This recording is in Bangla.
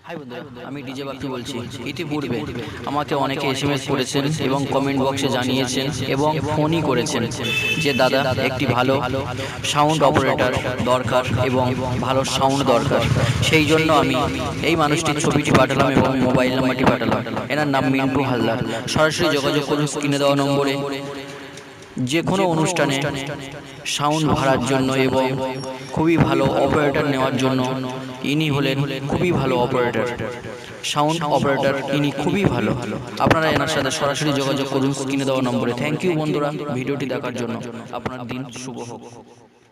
হাই বন্ধুরা, আমি ডিজে বাপ্পি বলছি। ইতিপূর্বে আমাকে অনেকে এসএমএস করেছেন এবং কমেন্ট বক্সে জানিয়েছেন এবং ফোনই করেছেন যে দাদা একটি ভালো সাউন্ড অপারেটর দরকার এবং ভালো সাউন্ড দরকার। সেই জন্য আমি এই মানুষটির ছবিটি পাঠালাম এবং মোবাইল নাম্বারটি পাঠালাম। এনার নাম মিন্টু হালদার। সরাসরি যোগাযোগ করুন স্ক্রিনে দেওয়া নম্বরে। যে কোনো অনুষ্ঠানে সাউন্ড ভাড়ার জন্য এবং খুবই ভালো অপারেটর নেওয়ার জন্য ইনি হলেন খুবই ভালো অপারেটর, সাউন্ড অপারেটর। ইনি খুবই ভালো। আপনারা এনার সাথে সরাসরি যোগাযোগ করুন স্ক্রিনে দেওয়া নম্বরে। থ্যাংক ইউ বন্ধুরা ভিডিওটি দেখার জন্য। আপনার দিন শুভ হোক।